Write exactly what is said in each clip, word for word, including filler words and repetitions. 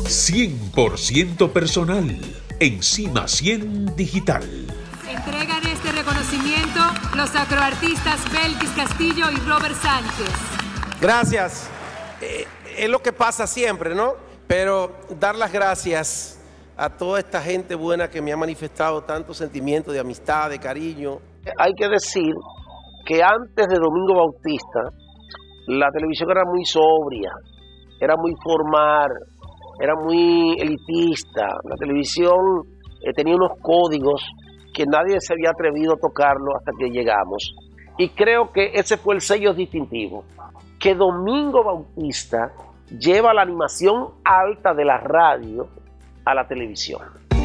cien por ciento personal. Encima cien Digital. Entregan este reconocimiento los acroartistas Belkis Castillo y Robert Sánchez. Gracias. Eh, es lo que pasa siempre, ¿no? Pero dar las gracias a toda esta gente buena que me ha manifestado tanto sentimiento de amistad, de cariño. Hay que decir que antes de Domingo Bautista, la televisión era muy sobria, era muy formal, era muy elitista. La televisión eh, tenía unos códigos que nadie se había atrevido a tocarlo hasta que llegamos. Y creo que ese fue el sello distintivo, que Domingo Bautista lleva la animación alta de la radio a la televisión.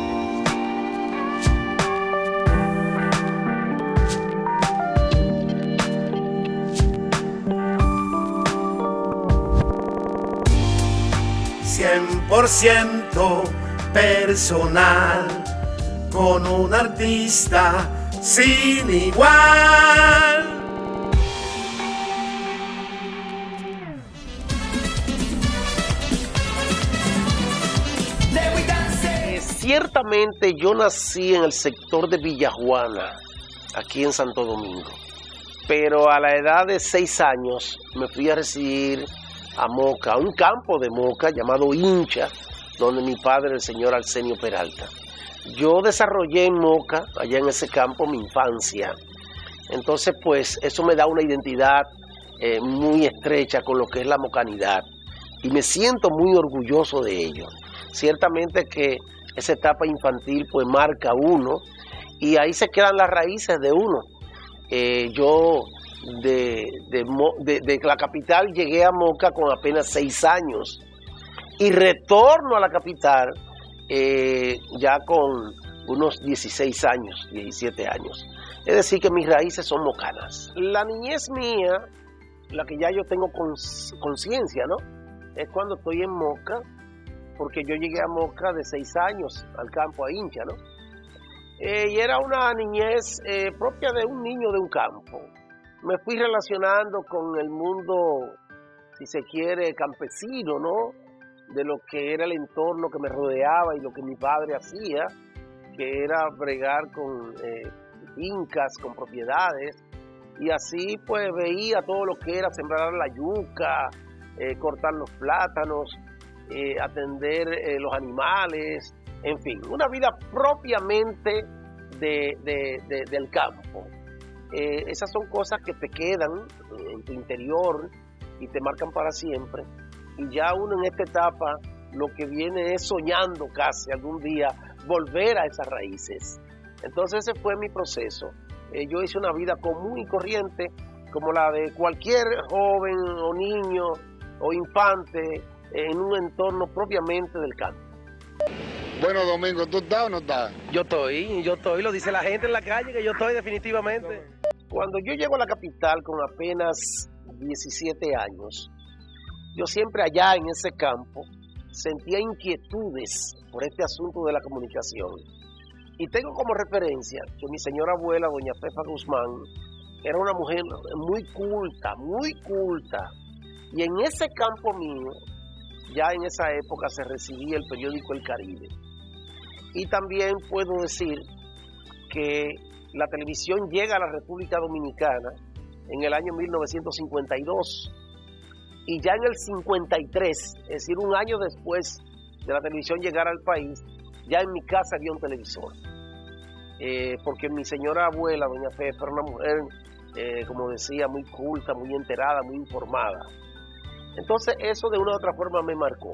cien por ciento personal, con un artista sin igual. Eh, ciertamente yo nací en el sector de Villajuana, aquí en Santo Domingo, pero a la edad de seis años me fui a residir a Moca, a un campo de Moca llamado Hincha, donde mi padre, el señor Arsenio Peralta. Yo desarrollé en Moca, allá en ese campo, mi infancia. Entonces, pues, eso me da una identidad eh, muy estrecha con lo que es la mocanidad. Y me siento muy orgulloso de ello. Ciertamente que esa etapa infantil, pues, marca uno, y ahí se quedan las raíces de uno. Eh, yo... De, de, de, de la capital llegué a Moca con apenas seis años y retorno a la capital eh, ya con unos dieciséis años, diecisiete años. Es decir, que mis raíces son mocanas. La niñez mía, la que ya yo tengo conciencia, ¿no? Es cuando estoy en Moca, porque yo llegué a Moca de seis años al campo, a Hincha, ¿no? Eh, y era una niñez eh, propia de un niño de un campo. Me fui relacionando con el mundo, si se quiere, campesino, ¿no? De lo que era el entorno que me rodeaba y lo que mi padre hacía, que era bregar con eh, fincas, con propiedades. Y así pues veía todo lo que era sembrar la yuca, eh, cortar los plátanos, eh, atender eh, los animales, en fin, una vida propiamente de, de, de, del campo. Eh, esas son cosas que te quedan eh, en tu interior y te marcan para siempre. Y ya uno en esta etapa lo que viene es soñando casi algún día volver a esas raíces. Entonces ese fue mi proceso. Eh, yo hice una vida común y corriente como la de cualquier joven o niño o infante en un entorno propiamente del campo. Bueno, Domingo, ¿tú estás o no estás? Yo estoy, yo estoy, lo dice la gente en la calle que yo estoy definitivamente. Cuando yo llego a la capital con apenas diecisiete años, yo siempre allá en ese campo sentía inquietudes por este asunto de la comunicación. Y tengo como referencia que mi señora abuela, doña Fefa Guzmán, era una mujer muy culta, muy culta. Y en ese campo mío, ya en esa época se recibía el periódico El Caribe. Y también puedo decir que la televisión llega a la República Dominicana en el año mil novecientos cincuenta y dos. Y ya en el cincuenta y tres, es decir, un año después de la televisión llegar al país, ya en mi casa había un televisor. Eh, porque mi señora abuela, doña Fefa, era una mujer, eh, como decía, muy culta, muy enterada, muy informada. Entonces eso de una u otra forma me marcó.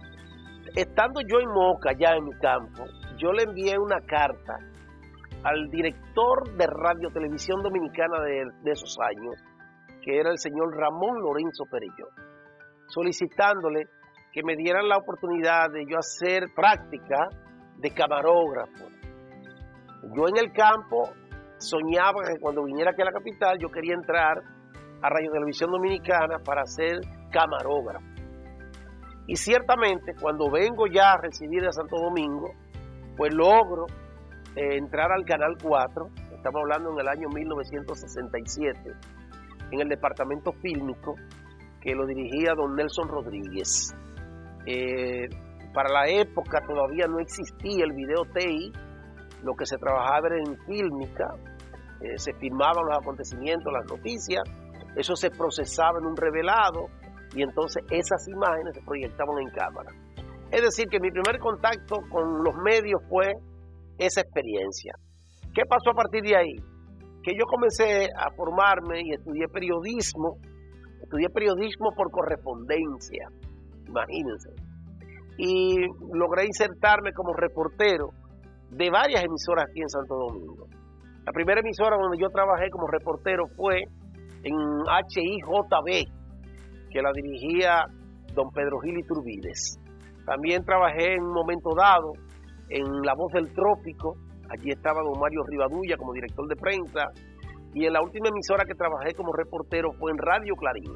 Estando yo en Moca, ya en mi campo, yo le envié una carta al director de Radio Televisión Dominicana de, de esos años, que era el señor Ramón Lorenzo Perelló, solicitándole que me dieran la oportunidad de yo hacer práctica de camarógrafo. Yo en el campo soñaba que cuando viniera aquí a la capital yo quería entrar a Radio Televisión Dominicana para ser camarógrafo. Y ciertamente cuando vengo ya a residir de Santo Domingo, pues logro eh, entrar al Canal cuatro, estamos hablando en el año mil novecientos sesenta y siete, en el departamento fílmico que lo dirigía don Nelson Rodríguez. Eh, Para la época todavía no existía el video T I, lo que se trabajaba era en fílmica, eh, se filmaban los acontecimientos, las noticias, eso se procesaba en un revelado y entonces esas imágenes se proyectaban en cámara. Es decir, que mi primer contacto con los medios fue esa experiencia. ¿Qué pasó a partir de ahí? Que yo comencé a formarme y estudié periodismo, estudié periodismo por correspondencia, imagínense, y logré insertarme como reportero de varias emisoras aquí en Santo Domingo. La primera emisora donde yo trabajé como reportero fue en H I J B, que la dirigía don Pedro Gil Iturbides. También trabajé en un momento dado en La Voz del Trópico, allí estaba don Mario Rivadulla como director de prensa, y en la última emisora que trabajé como reportero fue en Radio Clarín.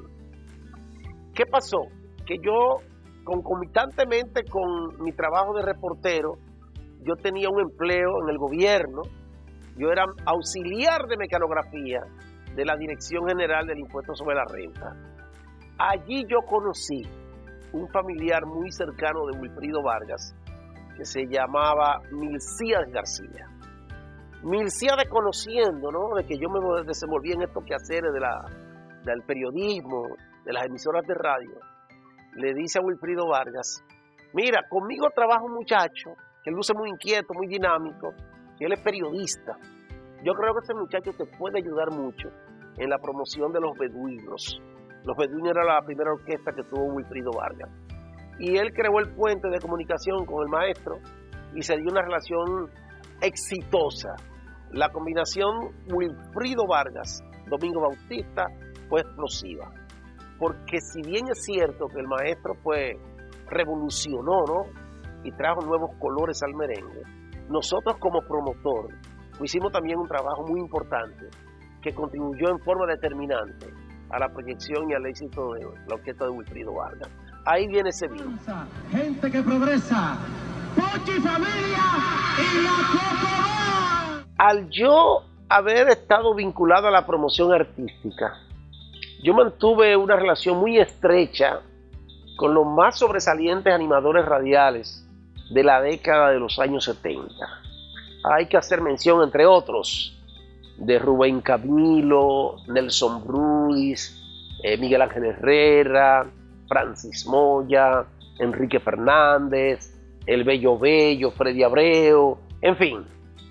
¿Qué pasó? Que yo, concomitantemente con mi trabajo de reportero, yo tenía un empleo en el gobierno. Yo era auxiliar de mecanografía de la Dirección General del Impuesto sobre la Renta. Allí yo conocí un familiar muy cercano de Wilfrido Vargas, que se llamaba Milcíades García. Milcíades, conociendo, ¿no?, de que yo me desenvolvía en estos quehaceres de la, del periodismo, de las emisoras de radio, le dice a Wilfrido Vargas: mira, conmigo trabaja un muchacho que luce muy inquieto, muy dinámico, que él es periodista. Yo creo que ese muchacho te puede ayudar mucho en la promoción de los beduinos. Los beduinos era la primera orquesta que tuvo Wilfrido Vargas. Y él creó el puente de comunicación con el maestro y se dio una relación exitosa. La combinación Wilfrido Vargas, Domingo Bautista, fue explosiva. Porque si bien es cierto que el maestro pues revolucionó, ¿no?, y trajo nuevos colores al merengue, nosotros como promotor hicimos también un trabajo muy importante que contribuyó en forma determinante a la proyección y al éxito de la orquesta de Wilfrido Vargas. Ahí viene ese vino. Gente que progresa, Pochi Familia y la Cocoa. Al yo haber estado vinculado a la promoción artística, yo mantuve una relación muy estrecha con los más sobresalientes animadores radiales de la década de los años setenta. Hay que hacer mención, entre otros, de Rubén Camilo, Nelson Ruiz, eh, Miguel Ángel Herrera, Francis Moya, Enrique Fernández, El Bello Bello, Freddy Abreu, en fin.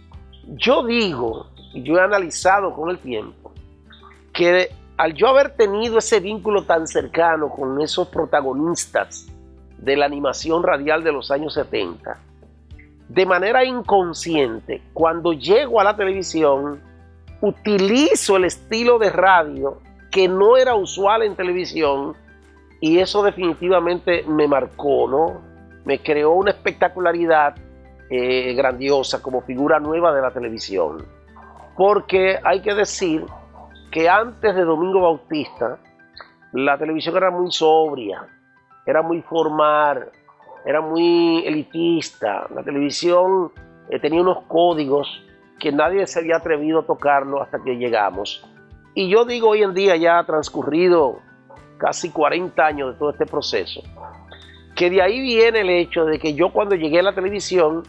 Yo digo, y yo he analizado con el tiempo, que al yo haber tenido ese vínculo tan cercano con esos protagonistas de la animación radial de los años setenta, de manera inconsciente, cuando llego a la televisión, utilizo el estilo de radio que no era usual en televisión, y eso definitivamente me marcó, ¿no? Me creó una espectacularidad eh, grandiosa como figura nueva de la televisión. Porque hay que decir que antes de Domingo Bautista, la televisión era muy sobria, era muy formal, era muy elitista. La televisión eh, tenía unos códigos que nadie se había atrevido a tocarlo hasta que llegamos. Y yo digo, hoy en día, ya ha transcurrido casi cuarenta años de todo este proceso, que de ahí viene el hecho de que yo, cuando llegué a la televisión,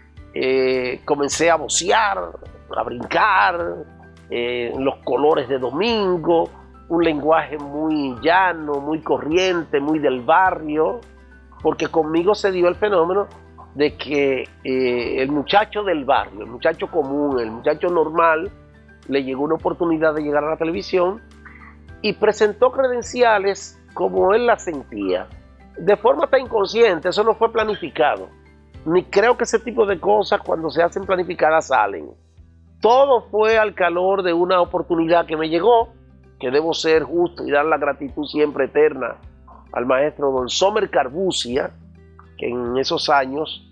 eh, comencé a vocear, a brincar, eh, los colores de Domingo, un lenguaje muy llano, muy corriente, muy del barrio, porque conmigo se dio el fenómeno de que eh, el muchacho del barrio, el muchacho común, el muchacho normal, le llegó una oportunidad de llegar a la televisión y presentó credenciales como él las sentía, de forma tan inconsciente. Eso no fue planificado, ni creo que ese tipo de cosas, cuando se hacen planificadas, salen. Todo fue al calor de una oportunidad que me llegó, que debo ser justo y dar la gratitud siempre eterna al maestro don Somer Carbucia, que en esos años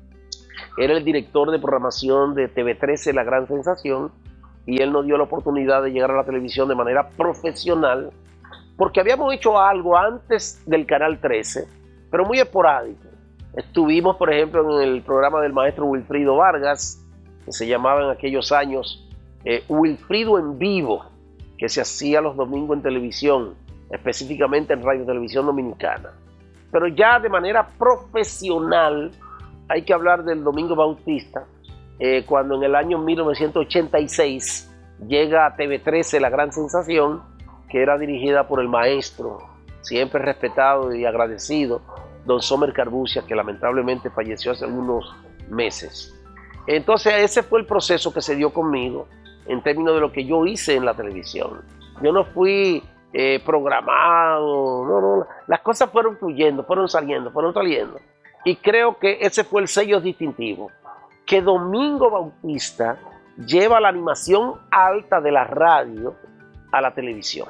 era el director de programación de T V trece, La Gran Sensación, y él nos dio la oportunidad de llegar a la televisión de manera profesional, porque habíamos hecho algo antes del Canal trece, pero muy esporádico. Estuvimos, por ejemplo, en el programa del maestro Wilfrido Vargas, que se llamaba en aquellos años eh, Wilfrido en Vivo, que se hacía los domingos en televisión, específicamente en Radio Televisión Dominicana. Pero ya de manera profesional hay que hablar del Domingo Bautista, eh, cuando en el año mil novecientos ochenta y seis llega a T V trece La Gran Sensación, que era dirigida por el maestro, siempre respetado y agradecido, don Somer Carbucia, que lamentablemente falleció hace algunos meses. Entonces ese fue el proceso que se dio conmigo en términos de lo que yo hice en la televisión. Yo no fui eh, programado, no, no, las cosas fueron fluyendo, fueron saliendo, fueron saliendo. Y creo que ese fue el sello distintivo, que Domingo Bautista lleva la animación alta de la radio a la televisión.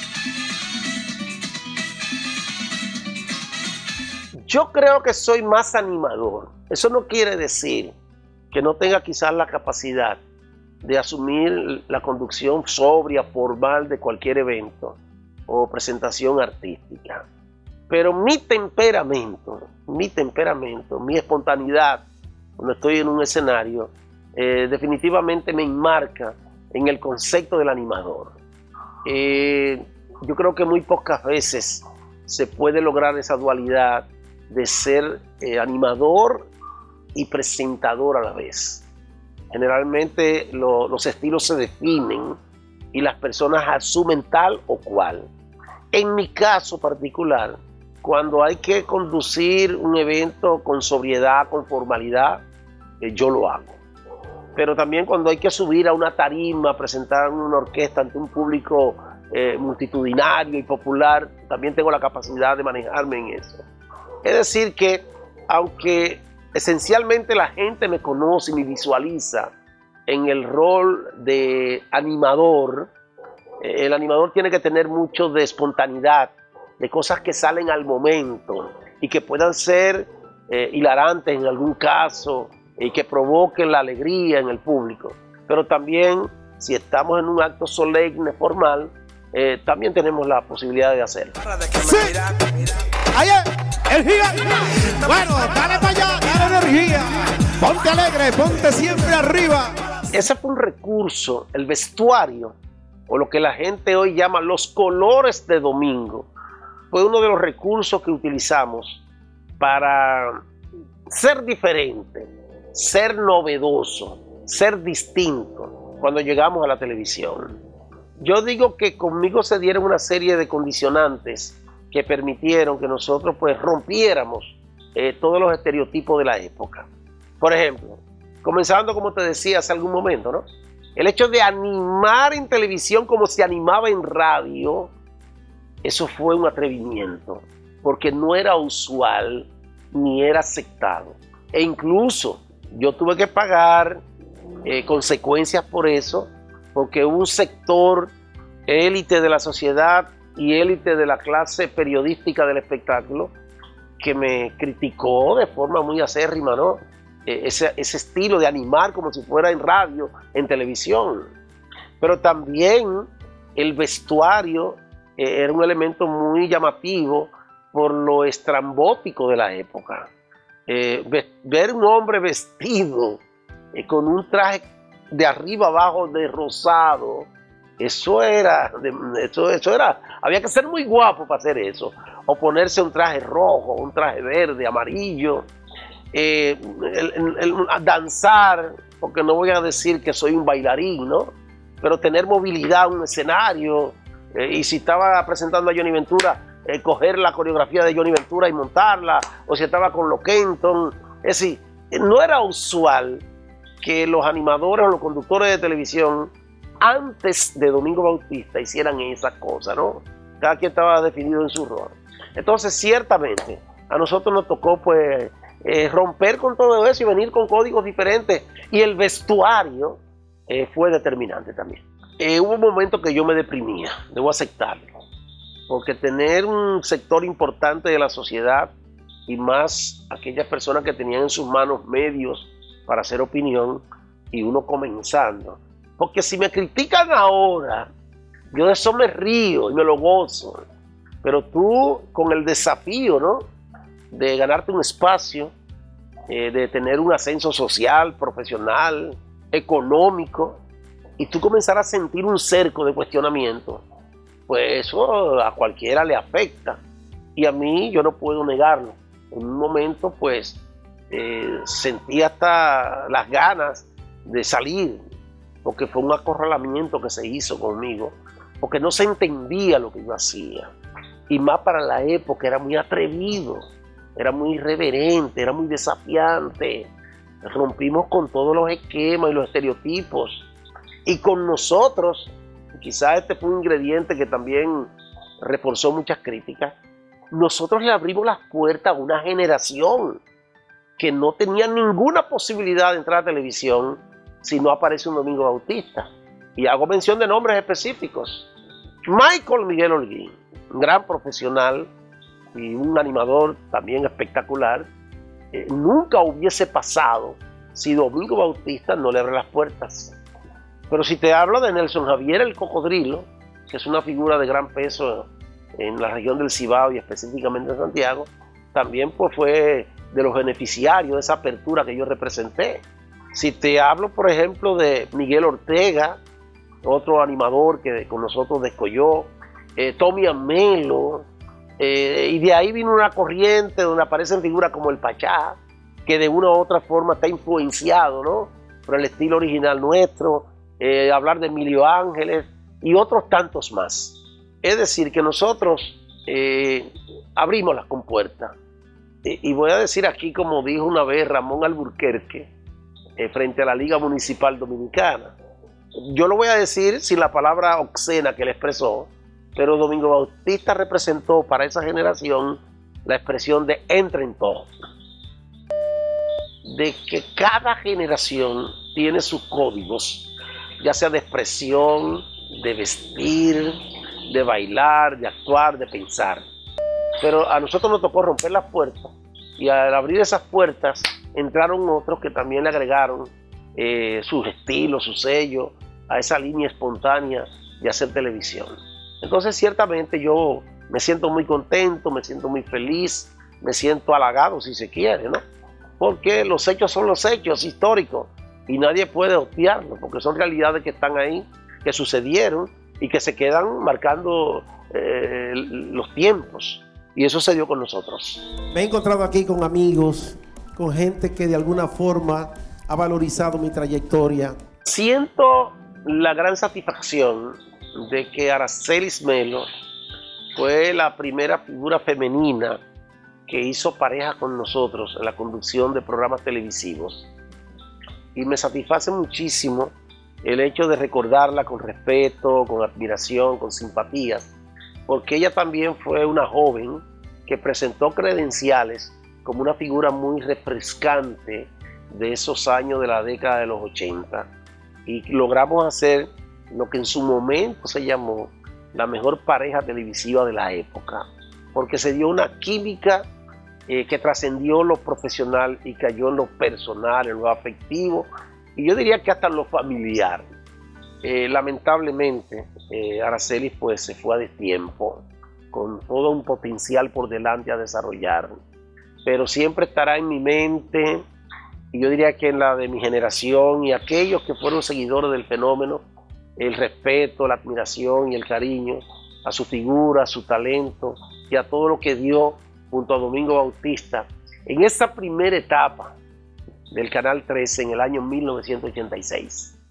Yo creo que soy más animador. Eso no quiere decir que no tenga quizás la capacidad de asumir la conducción sobria, formal de cualquier evento o presentación artística. Pero mi temperamento, mi temperamento, mi espontaneidad, cuando estoy en un escenario, eh, definitivamente me enmarca en el concepto del animador. Eh, yo creo que muy pocas veces se puede lograr esa dualidad de ser eh, animador y presentador a la vez. Generalmente lo, los estilos se definen y las personas asumen tal o cual. En mi caso particular, cuando hay que conducir un evento con sobriedad, con formalidad, eh, yo lo hago. Pero también cuando hay que subir a una tarima, presentar una orquesta ante un público eh, multitudinario y popular, también tengo la capacidad de manejarme en eso. Es decir que, aunque esencialmente la gente me conoce y me visualiza en el rol de animador, eh, el animador tiene que tener mucho de espontaneidad, de cosas que salen al momento y que puedan ser eh, hilarantes en algún caso y que provoquen la alegría en el público. Pero también, si estamos en un acto solemne, formal, eh, también tenemos la posibilidad de hacerlo. Sí. Ahí es, el gigante. Bueno, dale para allá, dale energía. Ponte alegre, ponte siempre arriba. Ese fue un recurso, el vestuario, o lo que la gente hoy llama los colores de Domingo. Fue uno de los recursos que utilizamos para ser diferente, ser novedoso, ser distinto cuando llegamos a la televisión. Yo digo que conmigo se dieron una serie de condicionantes que permitieron que nosotros pues rompiéramos eh, todos los estereotipos de la época. Por ejemplo, comenzando como te decía hace algún momento, ¿no? El hecho de animar en televisión como se animaba en radio, eso fue un atrevimiento, porque no era usual ni era aceptado. E incluso yo tuve que pagar eh, consecuencias por eso, porque hubo un sector élite de la sociedad y élite de la clase periodística del espectáculo que me criticó de forma muy acérrima, ¿no? Eh, ese, ese estilo de animar como si fuera en radio, en televisión. Pero también el vestuario eh, era un elemento muy llamativo por lo estrambótico de la época. Eh, ver un hombre vestido eh, con un traje de arriba abajo de rosado, eso era, eso, eso era, había que ser muy guapo para hacer eso, o ponerse un traje rojo, un traje verde, amarillo, eh, el, el, el, danzar, porque no voy a decir que soy un bailarín, ¿no? Pero tener movilidad en un escenario, eh, y si estaba presentando a Johnny Ventura, eh, coger la coreografía de Johnny Ventura y montarla, o si estaba con Lo Kenton. Es decir, no era usual que los animadores o los conductores de televisión antes de Domingo Bautista hicieran esas cosas, ¿no? Cada quien estaba definido en su rol. Entonces, ciertamente, a nosotros nos tocó pues eh, romper con todo eso y venir con códigos diferentes, y el vestuario eh, fue determinante también. Eh, hubo un momento que yo me deprimía, debo aceptarlo, porque tener un sector importante de la sociedad, y más aquellas personas que tenían en sus manos medios para hacer opinión, y uno comenzando, porque si me critican ahora, yo de eso me río y me lo gozo, pero tú con el desafío, ¿no?, de ganarte un espacio, eh, de tener un ascenso social, profesional, económico, y tú comenzar a sentir un cerco de cuestionamiento, pues eso a cualquiera le afecta. Y a mí, yo no puedo negarlo. En un momento, pues, eh, sentí hasta las ganas de salir, porque fue un acorralamiento que se hizo conmigo, porque no se entendía lo que yo hacía. Y más para la época, era muy atrevido, era muy irreverente, era muy desafiante. Rompimos con todos los esquemas y los estereotipos. Y con nosotros, quizás este fue un ingrediente que también reforzó muchas críticas, nosotros le abrimos las puertas a una generación que no tenía ninguna posibilidad de entrar a televisión si no aparece un Domingo Bautista. Y hago mención de nombres específicos. Michael Miguel Holguín, un gran profesional y un animador también espectacular, eh, nunca hubiese pasado si Domingo Bautista no le abre las puertas. Pero si te hablo de Nelson Javier el Cocodrilo, que es una figura de gran peso en la región del Cibao y específicamente en Santiago, también pues fue de los beneficiarios de esa apertura que yo representé. Si te hablo, por ejemplo, de Miguel Ortega, otro animador que con nosotros descolló, eh, Tommy Amelo, eh, y de ahí vino una corriente donde aparecen figuras como el Pachá, que de una u otra forma está influenciado, ¿no?, por el estilo original nuestro, eh, hablar de Emilio Ángeles y otros tantos más. Es decir, que nosotros eh, abrimos las compuertas. Eh, y voy a decir aquí, como dijo una vez Ramón Alburquerque, eh, frente a la Liga Municipal Dominicana. Yo lo voy a decir sin la palabra obscena que él expresó, pero Domingo Bautista representó para esa generación la expresión de entren todos. De que cada generación tiene sus códigos, ya sea de expresión, de vestir, de bailar, de actuar, de pensar. Pero a nosotros nos tocó romper las puertas, y al abrir esas puertas entraron otros que también le agregaron eh, sus estilos, su sello a esa línea espontánea de hacer televisión. Entonces ciertamente yo me siento muy contento, me siento muy feliz, me siento halagado si se quiere, ¿no? Porque los hechos son los hechos históricos y nadie puede obviarlos, porque son realidades que están ahí, que sucedieron y que se quedan marcando eh, los tiempos. Y eso se dio con nosotros. Me he encontrado aquí con amigos, con gente que de alguna forma ha valorizado mi trayectoria. Siento la gran satisfacción de que Aracelis Melo fue la primera figura femenina que hizo pareja con nosotros en la conducción de programas televisivos. Y me satisface muchísimo el hecho de recordarla con respeto, con admiración, con simpatías, porque ella también fue una joven que presentó credenciales como una figura muy refrescante de esos años de la década de los ochenta, y logramos hacer lo que en su momento se llamó la mejor pareja televisiva de la época, porque se dio una química eh, que trascendió lo profesional y cayó en lo personal, en lo afectivo, y yo diría que hasta en lo familiar. Eh, lamentablemente, eh, Aracelis pues se fue a destiempo, con todo un potencial por delante a desarrollar, pero siempre estará en mi mente, y yo diría que en la de mi generación y aquellos que fueron seguidores del fenómeno, el respeto, la admiración y el cariño a su figura, a su talento y a todo lo que dio junto a Domingo Bautista en esa primera etapa del Canal trece en el año mil novecientos ochenta y seis.